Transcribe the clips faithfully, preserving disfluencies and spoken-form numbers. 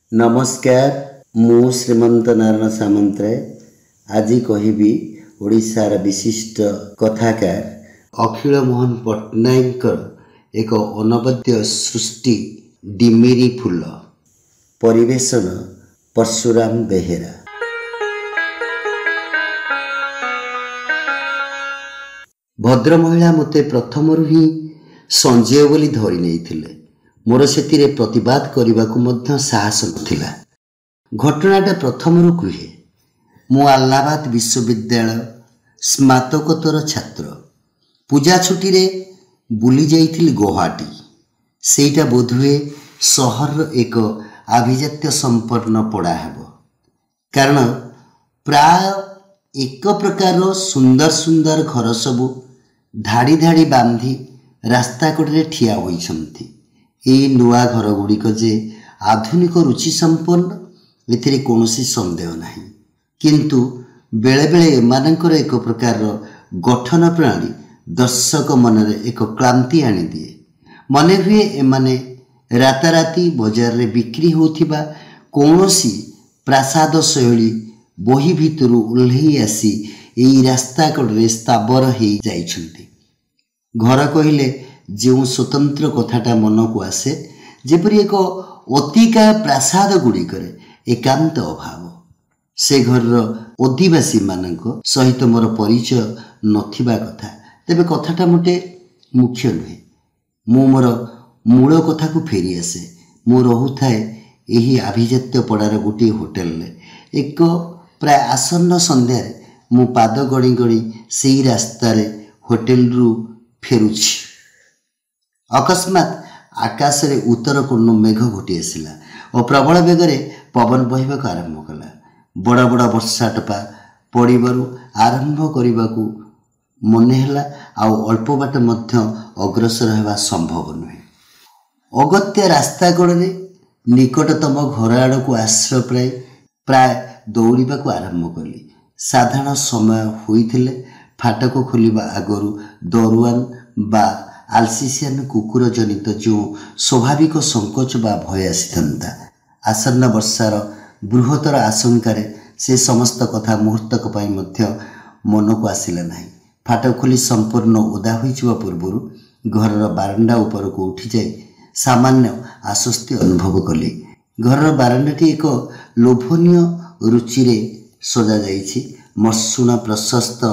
नमस्कार मु श्रीमंत नारायण सामंतराय आज कहबी ओडिशार विशिष्ट कथाकार अखिल मोहन पट्टनायक एक अनवद्य सृष्टि डिमिरी फूल परिवेशन परशुराम बेहेरा। भद्र महिला मते प्रथमरु ही संजय बोली धरी नहीं मोर से प्रतिवाद करने को साहस नथिला। घटनाटा प्रथमरु कहे मु अल्लाहाबाद विश्वविद्यालय स्नातकोत्तर छात्र पूजा छुट्टी रे बुली जाइथिली गुवाहाटी। सेटा बोधुए सहर एक आभिजात्य संपन्न पड़ा हेबो कारण प्राय एक प्रकार सुंदर सुंदर घर सबू धाड़ी धाड़ी बांधी रास्ता कड़े ठिया होइछंती। यही नुआ घर गुड़िक जे आधुनिक रुचि संपन्न एथिरे कौनसी संदेह नहीं, किंतु बेले बेले एमानकर एक प्रकार गठन प्रणाली दर्शक मनरे एक क्लांति आनी दिए। मने हुए एमाने राताराती बजार रे बिक्री होथिबा कौनसी प्रासाद शैली बही भितरु उल्लही आसी एई रास्ता कड़े स्थावर हो जाइछंती। घर कहिले जो स्वतंत्र कथाटा मन को आसे जेपरी एक अतिका प्रासाद गुड़िक एकांत अभाव से घर आदिवासी मानक सहित मोर परिचय नथिबा कथा। तेबे कथाटा मोटे मुख्य नुहे, मु मोर मूल कथा को फेरी आसे। मु रहुथाए एही आभिजात्य पड़ार गोटे होटेल रे। एक प्राय आसन्न संध्यारे मु पाद गणी गणी सेई रास्तार होटेल रु फेरुछि। अकस्मात आकाश रे उत्तर कोण मेघ घोटी आसला और प्रबल बेगरे पवन बहिबा आरंभ कला। बड़ बड़ वर्षा टपा पड़ू आरंभ करने को मने हला आउ अल्प बाट मध्य अग्रसर होगा संभव नुहे। अगत्य रास्ता कड़े निकटतम घर आड़ को आश्रय प्राय प्राय दौड़ा को आरंभ कली। साधारण समय होइथिले फाटक खोलिबा आगरू दरुआन बा आलसीसियान कुकुर जनित जो स्वाभाविक संकोच बा भय आसीथंता। आसन्न वर्षार बृहत्तर आशंकार से समस्त कथा मुहूर्तक पई मध्य मन को आसिला नहीं। फाटक खोली संपूर्ण ओदा होइजिबा पूर्वरु घरर बारंडा ऊपर को उठी जाए सामान्य आश्वस्ति अनुभव कली। घरर बारंडाटी एक लोभनीय रुचिरे सजा जाइछि। मसुणा प्रशस्त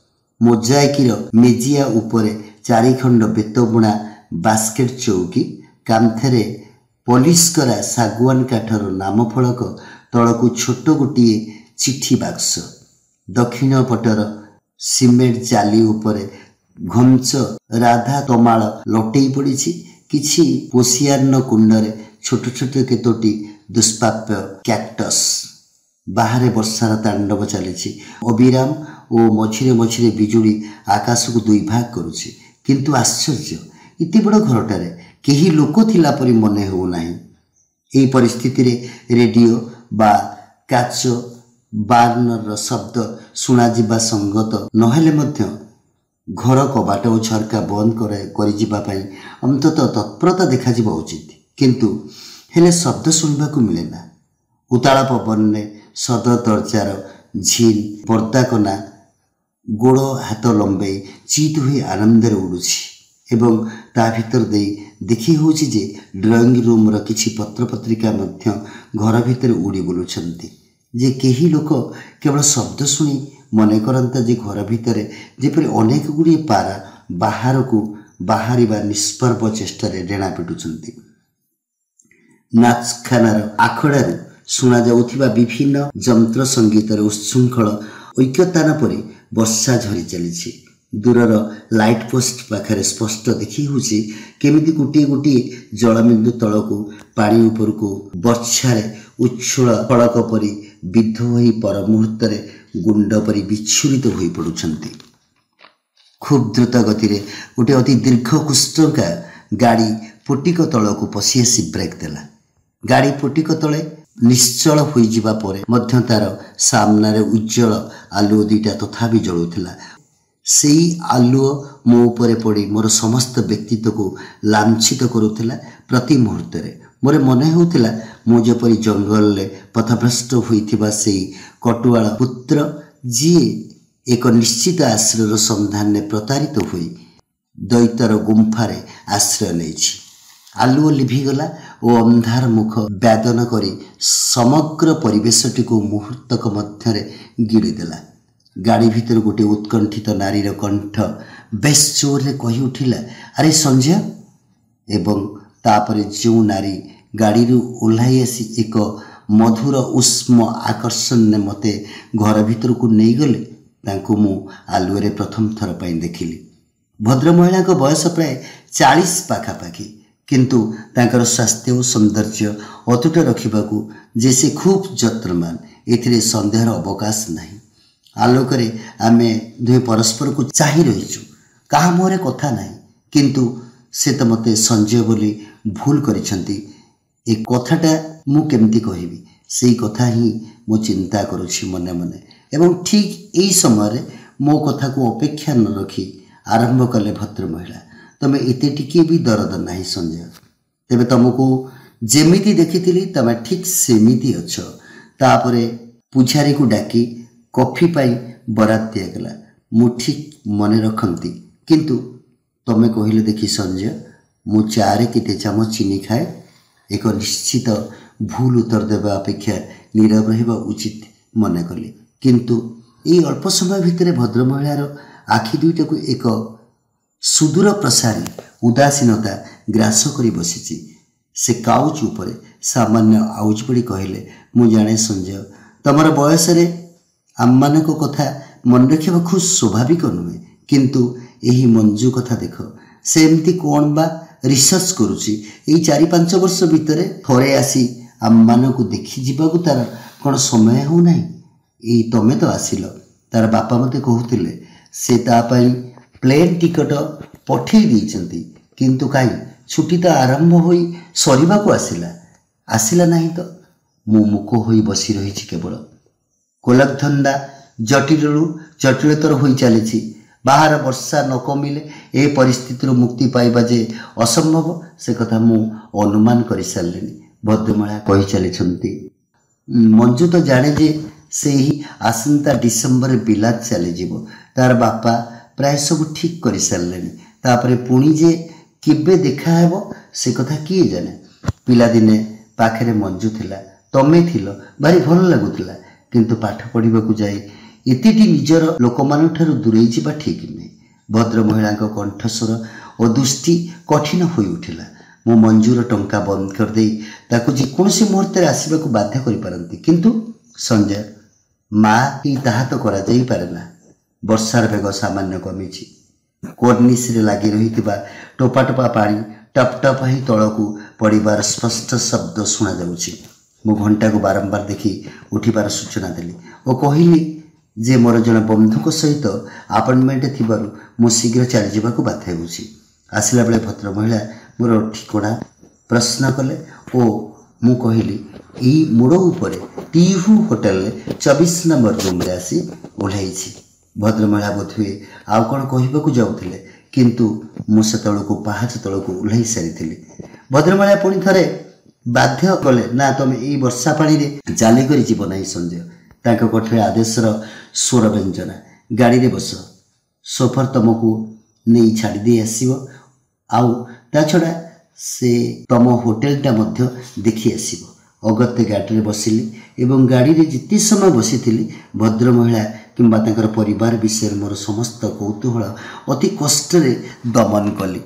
मोजाइकीर मेजिया उपरे चारिखंड बेत बुणा बास्केट चौकी, कांथरे पॉलिश करा सागुआन काठर नाम फलक, तलकू छोट गोटे चिठी बाक्स, दक्षिण पटर सीमेंट जाली उपरे घंच राधा तमाल लटेई पड़ी। किछि पोसियान कुंडरे छोट छोट केतोटी दुष्प्राप्य कैक्टस। बाहरे वर्षार तांडव चली अविराम और मझिरे मझिरे बिजुली आकाश को दुई भाग करुछि। किंतु आश्चर्य इति बड़ घरटारे केही लोक थिला परि मने हो नाही। एही परिस्थिति रे रेडियो बा काच बार्नर शब्द सुना जिबा संगत नहेले मध्य घर कबाट और झरका बंद करे करि जिबा पई अंततः तत्परता देखा जिबा उचित, किंतु हेले शब्द सुनबा को मिले ना। उताला पवन ने सदर दरजार झील पर्दा कना गोड़ हाथ लंबे चित हुई आनंद उड़ुछि एवं ता भीतर दे देखी होछि जे ड्राइंग रूम रो किछि पत्र पत्रिका मध्य घर भीतर उड़ी बुलुछंती। जे केही लोक केवल शब्द सुनी मने करंता जे घर भीतर जेपरि अनेक गुड़ी पारा बाहर को बाहरिबा निष्पर्भ चेष्टा रे डेणा पिटुछंती। नाचखानार आखड़ारू सुना जाउथिबा विभिन्न जंत्र संगीतर उच्छृंखल ऐक्यतान परि वर्षा झरी चली। दूरर लाइट पोस्ट पाखरे स्पष्ट देखी होछि केमिति गोटे गोटे जलबिंदु तलकू पानी उपर को वर्षारे उच्छुल फड़क परी विद्ध होई पर मुहूर्त गुंड परी विच्छुरित होई पड़ुछंती। खूब द्रुत गति रे गोटे अति दीर्घ कुष्ठका गाड़ी पोटिक तलकू पशि आसी ब्रेक देला। गाड़ी पोटिक तले निश्चल होई जिबा परे मध्य तार सामनारे उज्जवल आलुओ दुईटा तथापि जलुथिला। सेई आलुओ मो उपरे पड़ी मोर समस्त व्यक्तित्व को लांछित करुथिला। प्रति मुहूर्त मोर मन होउथिला मु जेपरी जंगल ले पथभ्रष्ट होइथिबा सेई कटुआळ पुत्र जी एक निश्चित आश्रयर संधान ने प्रतारित होई दैतर गुंफारे आश्रय नेछि। आलुओ लिभिगला ओ अंधार मुख व्यादन करी समग्र परिवेशटी को मुहूर्तक मध्यरे गिड़ीदेला। गाड़ी भीतर गोटे उत्कंठित नारीर कंठ बेस जोर रे कही उठिला, अरे संजय। एवं तापरे जो नारी गाड़ी ओह्लाई आसी एक मधुर उष्म आकर्षण ने मते घर भीतर को नहीं गले तांको मु आलुरे प्रथम थर पाई देखिली। भद्र महिला को बयस प्राय चालीस पाखापाखि, किंतु तांकर स्वास्थ्य और सौंदर्य अतुट रखिबाकू जे से खूब जत्नमान, एथिरे संदेहर अवकाश नहीं। आलोकरे आमे दुहे परस्पर को चाहि रहिछु, कहा मोरे कथा नहीं, किंतु से तो मते संजय बोली भूल करिसंती। ए कथाटा मु केमती कहिबी सेई कथा ही मु चिंता करुछि मने मने। एवं ठीक यही समय मो कथा को अपेक्षा न रखी आरंभ कले भद्र महिला, तमे एते टिके भी दरद नाही संजय। तेबे तुमको जेमिति देखिथिली तमे ठीक सेमिति अछ। तापरे पुछारी को डाकी कॉफी पाई बरात दियागला। मु ठीक मने रखंती, किंतु तमे कहिले देखि संजय मु चारे केते चामच चीनी खाए। एक निश्चित भूल उत्तर देवा अपेक्षा नीरव रहिबा उचित मने कली, किंतु ये अल्प समय भितर भद्र महिलार आखि दुईटा को एक सुदूर प्रसारी उदासीनता ग्रास करी बसिछि। से काउच उपरे सामान्य आउज पड़ी कहले, मु जाने संजय तमर बयस रे आम्मान को कथा मन रखिबा खुद स्वाभाविक नुहे, किंतु यही मंजू कथा देख से एमती कौन बा रिसर्च करुछि। एई चारि पांच वर्ष भितर थरे आसी आम्मान को देखि जिबाकू तार कौन समय हो नाही। एई तमे तो आसिल, तार बापा मते कहूतिले से ता पई प्लेन टिकट पठेई देइचंती, किंतु काई छुट्टी तो आरंभ होई सरीबा को आसिला आसिला नहीं तो मु मुख होई बसी रहिछि। केवल कोलक धंदा जटिलरू जटिलतर होई चलीछि। बाहर वर्षा न कमिले ए परिस्थिति मुक्ति पाइबा जे असंभव से कथा मु अनुमान कर सारे। भद्रमहिला कही चली मंजू तो जाने जे से ही आसंता डिसेम्बर बिलात चली जीवो। तार बापा प्राय सब ठीक कर सारे। तापरे पुणी जे केबे देखा हेबो से कथा किए जाने। पिला दिने पाखरे मंजू थिला, तमे थिलो, भारी भल लागुथिला, किंतु पाठ पढ़िबा को जाई इतिटी निजर लोक मान ठारू दूरेई जिबा ठीक नहीं। भद्र महिला कंठस्वर और दृष्टि कठिन होई उठिला। मो मंजूर टंका बंद कर देई ताकू जेकोसी मुहूर्त आसवा को बाध्य करि पारंती, किंतु संजय माँ ही ताहा तो करा जाई पारे ना। वर्षार बेग सामान्य कमिछि। कोर्निस रे लागि रहितिबा टोपा टोपा पानी टप टप ही तळकू पड़िबार स्पष्ट शब्द सुना जाउछि। मो घंटा को बारंबार देखि उठिबार सूचना देली और कहिली जे मोर जन बंधुक सहित अपॉइंटमेंट थिबारु मु शीघ्र चली जाबाकू बाध्य होउछि। आसिला बेले भद्र महिला मोर ठिकଣା प्रश्न कले ओ मु कहिली ई मोड़ उपरे टीहू होटल चौबीस नंबर रूम रे आसी ओह्लाइछि। भद्र महिला बोधुए आउ कौन कहबाकू जाउथिले, किंतु मु से तळकू पाहाच तळकू ओह्लाई सारिथिली। भद्र महिला पुणी थरे बाध्य कले, ना तमे ई वर्षा पानी रे चाली करी जीव नाही संजय। ताको कोठरे आदेशर स्वर व्यंजना, गाड़ी रे बस, सोफर तुमको नहीं छाड़ी दे आसीबो, आउ ता छड़ा से तम होटेलटा मध्य देखि आसीबो। अगत्य गाड़ी रे बसिली एवं गाड़ी रे जिते समय बसिथिली भद्र महिला किंबा ताकर परिवार विषय मोर समस्त कौतूहल अति कष्ट रे दमन कली।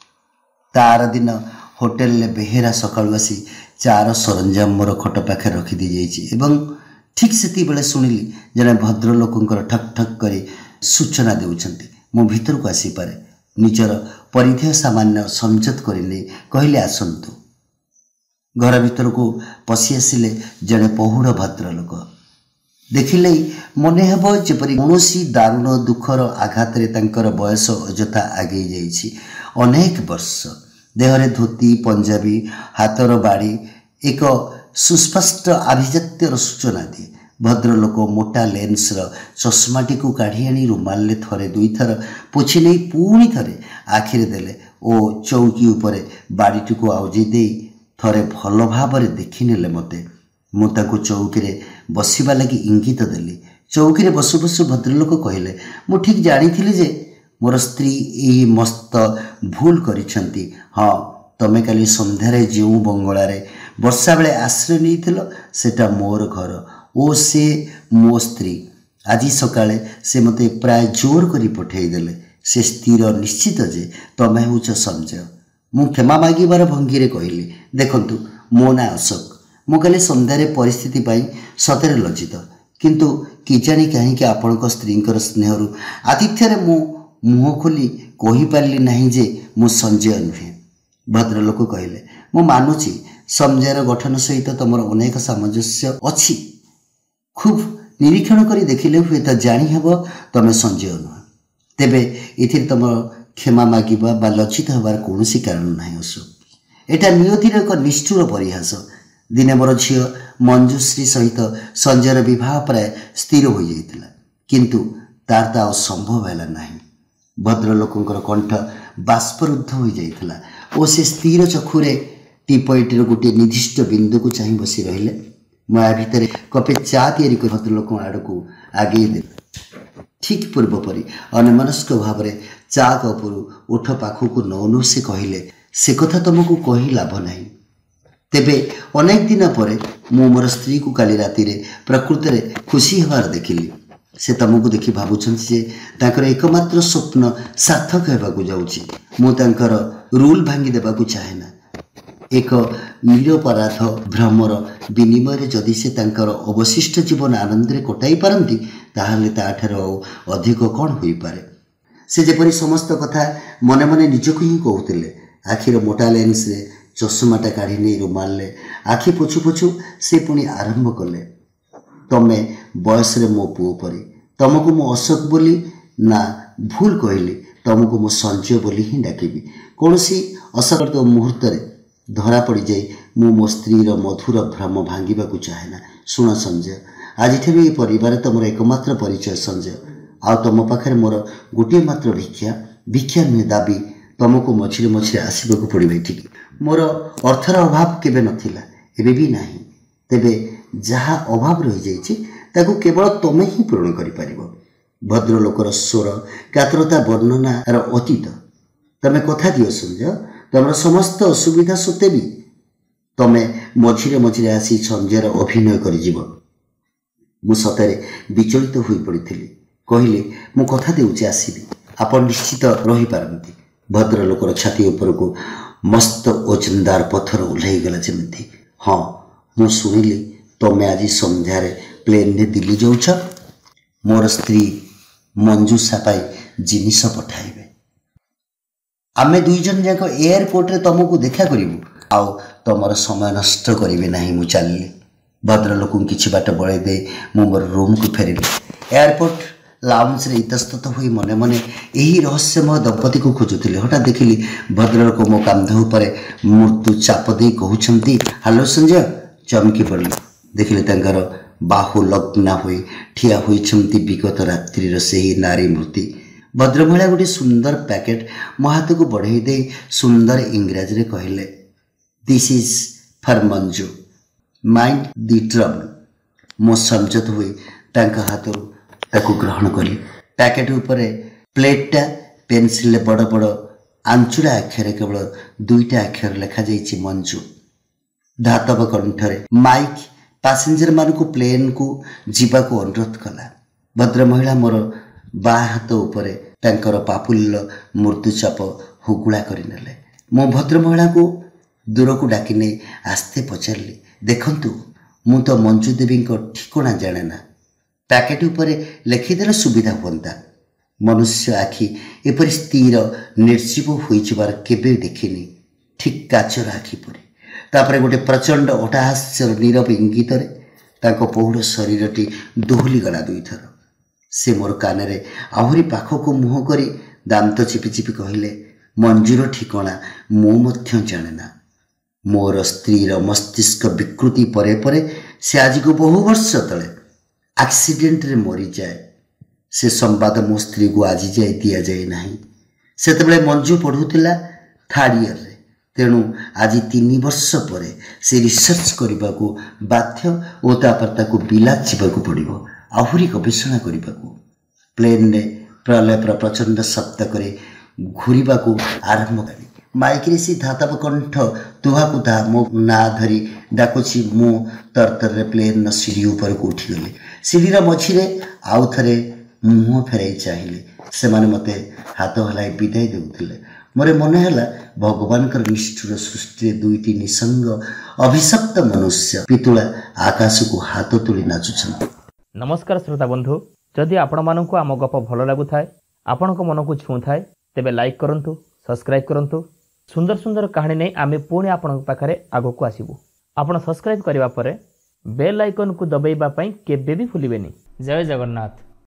तार दिन होटेल ले बेहेरा सकाळु आसी चार सरंजाम मोर खट पाखे रखी दी जाइछि एवं ठीक से बेले शुणिली जड़े भद्र लोकंकर ठक ठक करी सूचना देउछंती। मो भीतर को आसी पारे निजर परिधेय सामान्य संजत करिले कहले आसंतु। घर भीतर को पशि आसिले जड़े पहुड़ भद्र लोक। देखिले मने हेबो जेपरि कौनसी दारुण दुखर आघात रे तांकर बयस अजथा आगे जाइछि। अनेक वर्ष देहरे धोती पंजाबी हाथर बाड़ी एक सुस्पष्ट आभिजात्यर सूचना दिए। भद्र लोक मोटा लेन्सर चश्माटी को काढ़ी आनी रुमाल थरे दुई थर पोछि नहीं पुणी थरे आखिरे देले ओ चौकी उपरे बाड़ीटी को आउजी दे ଥରେ ଭଲ ଭାବରେ ଦେଖିନେଲେ ମୋତେ। ମୁଁ ତାଙ୍କୁ ଚୌକିରେ ବସିବା ଲାଗି ଇଙ୍ଗିତ ଦେଲି। ଚୌକିରେ ବସୁ ବସୁ ଭଦ୍ରଲୋକ କହିଲେ, ମୁଁ ଠିକ୍ ଜାଣିଥିଲି ଯେ ମୋର ସ୍ତ୍ରୀ ଏହି ମସ୍ତ ଭୁଲ କରିଛନ୍ତି। ହଁ, ତମେ କାଲି ସନ୍ଧ୍ୟାରେ ଯେଉଁ ବଙ୍ଗଳାରେ ବର୍ଷା ବେଳେ ଆଶ୍ରୟ ନେଇଥିଲ ସେଟା ମୋର ଘର ଓ ସେ ମୋ ସ୍ତ୍ରୀ। ଆଜି ସକାଳେ ସେ ମୋତେ ପ୍ରାୟ ଜୋର କରି ପଠାଇଦେଲେ। ସେ ସ୍ଥିର ନିଶ୍ଚିତ ଯେ ତମେ ହେଉଛ ସଞ୍ଜୟ। ମୁଁ କ୍ଷମା ମାଗିବାର ଭଙ୍ଗୀରେ କହିଲି, ଦେଖନ୍ତୁ ମୋ ନାଁ ଅଶୋକ। ମୁଁ କାଲି ସନ୍ଧ୍ୟାରେ ପରିସ୍ଥିତି ପାଇଁ ସତରେ ଲଜ୍ଜିତ, କିନ୍ତୁ କିଜାଣି କାହିଁକି ଆପଣଙ୍କ ସ୍ତ୍ରୀଙ୍କର ସ୍ନେହରୁ ଆତିଥ୍ୟରେ ମୁଁ ମୁହଁ ଖୋଲି କହିପାରିଲି ନାହିଁ ଯେ ମୁଁ ସଞ୍ଜୟ ନୁହେଁ। ଭଦ୍ରଲୋକ କହିଲେ, ମୁଁ ମାନୁଛି ସଞ୍ଜୟର ଗଠନ ସହିତ ତମର ଅନେକ ସାମଞ୍ଜସ୍ୟ ଅଛି। ଖୁବ୍ ନିରୀକ୍ଷଣ କରି ଦେଖିଲେ ହୁଏତ ଜାଣିହେବ ତମେ ସଞ୍ଜୟ ନୁହେଁ। ତେବେ ଏଥିରେ ତମର କ୍ଷମା ମାଗିବା ବା ଲଜ୍ଜିତ ହେବାର କୌଣସି କାରଣ ନାହିଁ ଅଶୋକ। ଏଟା ନିୟତିର ଏକ ନିଷ୍ଠୁର ପରିହାସ। ଦିନେ ମୋର ଝିଅ ମଞ୍ଜୁଶ୍ରୀ ସହିତ ସଞ୍ଜୟର ବିବାହ ପ୍ରାୟ ସ୍ଥିର ହୋଇଯାଇଥିଲା, କିନ୍ତୁ ତାର ତ ଆଉ ସମ୍ଭବ ହେଲା ନାହିଁ। ଭଦ୍ରଲୋକଙ୍କର କଣ୍ଠ ବାଷ୍ପରୁଦ୍ଧ ହୋଇଯାଇଥିଲା ଓ ସେ ସ୍ଥିର ଚକ୍ଷୁରେ ଟିପଏଟିର ଗୋଟିଏ ନିର୍ଦ୍ଦିଷ୍ଟ ବିନ୍ଦୁକୁ ଚାହିଁ ବସି ରହିଲେ। ମୁଁ ୟା ଭିତରେ କପେ ଚା ତିଆରି କରି ଭଦ୍ରଲୋକଙ୍କ ଆଡ଼କୁ ଆଗେଇ ଦେଲି। ଠିକ୍ ପୂର୍ବ ପରି ଅନ୍ୟମନସ୍କ ଭାବରେ ଚା କପରୁ ଓଠ ପାଖକୁ ନଉ ନଉ ସେ କହିଲେ, ସେ କଥା ତମକୁ କହି ଲାଭ ନାହିଁ। ତେବେ ଅନେକ ଦିନ ପରେ ମୁଁ ମୋର ସ୍ତ୍ରୀକୁ କାଲି ରାତିରେ ପ୍ରକୃତରେ ଖୁସି ହେବାର ଦେଖିଲି। ସେ ତମକୁ ଦେଖି ଭାବୁଛନ୍ତି ଯେ ତାଙ୍କର ଏକମାତ୍ର ସ୍ୱପ୍ନ ସାର୍ଥକ ହେବାକୁ ଯାଉଛି। ମୁଁ ତାଙ୍କର ରୁଲ୍ ଭାଙ୍ଗି ଦେବାକୁ ଚାହେଁ ନା। ଏକ ନିରପରାଧ ଭ୍ରମର ବିନିମୟରେ ଯଦି ସେ ତାଙ୍କର ଅବଶିଷ୍ଟ ଜୀବନ ଆନନ୍ଦରେ କଟାଇ ପାରନ୍ତି, ତାହେଲେ ତାଠାରୁ ଆଉ ଅଧିକ କ'ଣ ହୋଇପାରେ। ସେ ଯେପରି ସମସ୍ତ କଥା ମନେ ମନେ ନିଜକୁ ହିଁ କହୁଥିଲେ। ଆଖିର ମୋଟା ଲେନ୍ସରେ ଚଷମାଟା କାଢ଼ି ନେଇ ରୁମାଲରେ ଆଖି ପୋଛୁ ପୋଛୁ ସେ ପୁଣି ଆରମ୍ଭ କଲେ, ତମେ ବୟସରେ ମୋ ପୁଅ ପରି। ତମକୁ ମୁଁ ଅଶୋକ ବୋଲି ନା ଭୁଲ କହିଲି, ତମକୁ ମୁଁ ସଞ୍ଜୟ ବୋଲି ହିଁ ଡାକିବି। କୌଣସି ଅସକର୍ତ୍ତ ମୁହୂର୍ତ୍ତରେ ଧରା ପଡ଼ିଯାଇ ମୁଁ ମୋ ସ୍ତ୍ରୀର ମଧୁର ଭ୍ରମ ଭାଙ୍ଗିବାକୁ ଚାହେଁ ନା। ଶୁଣ ସଞ୍ଜୟ, ଆଜିଠାରୁ ଏହି ପରିବାର ତମର ଏକମାତ୍ର ପରିଚୟ ସଞ୍ଜୟ। ଆଉ ତମ ପାଖରେ ମୋର ଗୋଟିଏ ମାତ୍ର ଭିକ୍ଷା, ଭିକ୍ଷା ନୁହେଁ ଦାବି, ତମକୁ ମଝିରେ ମଝିରେ ଆସିବାକୁ ପଡ଼ିବ ଏଠିକି। ମୋର ଅର୍ଥର ଅଭାବ କେବେ ନଥିଲା, ଏବେ ବି ନାହିଁ। ତେବେ ଯାହା ଅଭାବ ରହିଯାଇଛି ତାକୁ କେବଳ ତମେ ହିଁ ପୂରଣ କରିପାରିବ। ଭଦ୍ରଲୋକର ସ୍ୱର କାତରତା ବର୍ଣ୍ଣନାର ଅତୀତ। ତମେ କଥା ଦିଅ ସଞ୍ଜୟ, ତମର ସମସ୍ତ ଅସୁବିଧା ସତ୍ତ୍ୱେ ବି ତମେ ମଝିରେ ମଝିରେ ଆସି ସଞ୍ଜୟର ଅଭିନୟ କରିଯିବ। ମୁଁ ସତରେ ବିଚଳିତ ହୋଇପଡ଼ିଥିଲି। କହିଲି, ମୁଁ କଥା ଦେଉଛି ଆସିବି, ଆପଣ ନିଶ୍ଚିତ ରହିପାରନ୍ତି। ଭଦ୍ରଲୋକର ଛାତି ଉପରକୁ ମସ୍ତ ଓଜନଦାର ପଥର ଓହ୍ଲାଇଗଲା ଯେମିତି। ହଁ, ମୁଁ ଶୁଣିଲି ତମେ ଆଜି ସନ୍ଧ୍ୟାରେ ପ୍ଲେନ୍ରେ ଦିଲ୍ଲୀ ଯାଉଛ। ମୋର ସ୍ତ୍ରୀ ମଞ୍ଜୁଷା ପାଇଁ ଜିନିଷ ପଠାଇବେ। ଆମେ ଦୁଇ ଜଣ ଯାକ ଏୟାରପୋର୍ଟରେ ତମକୁ ଦେଖା କରିବୁ। ଆଉ ତମର ସମୟ ନଷ୍ଟ କରିବେ ନାହିଁ। ମୁଁ ଚାଲିଲି। ଭଦ୍ରଲୋକଙ୍କୁ କିଛି ବାଟ ବଳେଇ ଦେଇ ମୁଁ ମୋର ରୁମ୍କୁ ଫେରିଲି। ଏୟାରପୋର୍ଟ ଲାଉଞ୍ଜରେ ଇତସ୍ତତ ହୋଇ ମନେ ମନେ ଏହି ରହସ୍ୟମୟ ଦମ୍ପତିକୁ ଖୋଜୁଥିଲି। ହଠାତ୍ ଦେଖିଲି ଭଦ୍ରଲୋକ ମୋ କାନ୍ଧ ଉପରେ ମୃଦୁ ଚାପ ଦେଇ କହୁଛନ୍ତି, ହ୍ୟାଲୋ ସଞ୍ଜୟ। ଚମକି ପଡ଼ିଲି। ଦେଖିଲି ତାଙ୍କର ବାହୁ ଲଗ୍ନା ହୋଇ ଠିଆ ହୋଇଛନ୍ତି ବିଗତ ରାତ୍ରିର ସେହି ନାରୀ ମୂର୍ତ୍ତି। ଭଦ୍ରମହିଳା ଗୋଟିଏ ସୁନ୍ଦର ପ୍ୟାକେଟ୍ ମୋ ହାତକୁ ବଢ଼େଇ ଦେଇ ସୁନ୍ଦର ଇଂରାଜୀରେ କହିଲେ, this is for Manju, mind the trouble. ମୁଁ ସଂଯତ ହୋଇ ତାଙ୍କ ହାତରୁ ତାକୁ ଗ୍ରହଣ କଲି। ପ୍ୟାକେଟ୍ ଉପରେ ପ୍ଲେଟ୍ଟା ପେନ୍ସିଲରେ ବଡ଼ ବଡ଼ ଆଞ୍ଚୁଡ଼ା ଅକ୍ଷରରେ କେବଳ ଦୁଇଟା ଅକ୍ଷର ଲେଖାଯାଇଛି ମଞ୍ଜୁ। ଧାତବ କଣ୍ଠରେ ମାଇକ୍ ପାସେଞ୍ଜରମାନଙ୍କୁ ପ୍ଲେନ୍କୁ ଯିବାକୁ ଅନୁରୋଧ କଲା। ଭଦ୍ରମହିଳା ମୋର ବାଁ ହାତ ଉପରେ ତାଙ୍କର ପାପୁଲିର ମୃଦୁଚାପ ହୁଗୁଳା କରିନେଲେ। ମୁଁ ଭଦ୍ରମହିଳାଙ୍କୁ ଦୂରକୁ ଡାକି ନେଇ ଆସ୍ତେ ପଚାରିଲି, ଦେଖନ୍ତୁ, ମୁଁ ତ ମଞ୍ଜୁ ଦେବୀଙ୍କ ଠିକଣା ଜାଣେ ନା। ପ୍ୟାକେଟ୍ ଉପରେ ଲେଖିଦେଲେ ସୁବିଧା ହୁଅନ୍ତା। ମନୁଷ୍ୟ ଆଖି ଏପରି ସ୍ଥିର ନିର୍ଜୀବ ହୋଇଯିବାର କେବେ ଦେଖିନି। ଠିକ୍ କାଚର ଆଖି ପରି। ତାପରେ ଗୋଟେ ପ୍ରଚଣ୍ଡ ଅଟ୍ଟହାସ୍ୟର ନୀରବ ଇଙ୍ଗିତରେ ତାଙ୍କ ପୌଢ଼ ଶରୀରଟି ଦୋହଲିଗଲା ଦୁଇଥର। ସେ ମୋର କାନରେ ଆହୁରି ପାଖକୁ ମୁହଁ କରି ଦାନ୍ତ ଚିପି ଚିପି କହିଲେ, ମଞ୍ଜୁର ଠିକଣା ମୁଁ ମଧ୍ୟ ଜାଣେ ନା। ମୋର ସ୍ତ୍ରୀର ମସ୍ତିଷ୍କ ବିକୃତି ପରେ ପରେ ସେ ଆଜିକୁ ବହୁ ବର୍ଷ ତଳେ ଆକ୍ସିଡେଣ୍ଟରେ ମରିଯାଏ। ସେ ସମ୍ବାଦ ମୋ ସ୍ତ୍ରୀକୁ ଆଜି ଯାଇ ଦିଆଯାଇ ନାହିଁ। ସେତେବେଳେ ମଞ୍ଜୁ ପଢ଼ୁଥିଲା ଥାର୍ଡ଼ ଇୟରରେ। तेणु आज तीन वर्ष पर से रिसर्च करने को बाध्य और तापर ताको बिलात जावाक पड़ो आहरी गवेषणा करने को प्लेन ने प्रलय प्रचंड शब्द करे घूरवा को आरंभ करी माइक्रे सी धातव कंठ तुहाकू ता मो ना धरी डाकुची मु तरतर प्लेन सीढ़ी ऊपर को उठीगले सीढ़ीर मझीरे आउ थे मुह फेराई चाहिए से माने मते हाथ हलाई विदाय देउथिले मोरे मन है भगवान निष्ठुर सृष्टि दुईटी निसंग अभिशप्त मनुष्य पितुला आकाश को हाथ तोली नाचुछन। नमस्कार श्रोता बंधु जदि आपण मानक आम गप भल लगु थाए आपण मन को छू थाए तेबे लाइक करंतु सब्सक्राइब करंतु सुंदर सुंदर कहानी नहीं आमे पुणी आपण पाखरे आगो को आसीबु आपण सब्सक्राइब करिवा परे बेल आइकन को दबाइबा पई केबे भी भूलिबेनी। जय जगन्नाथ।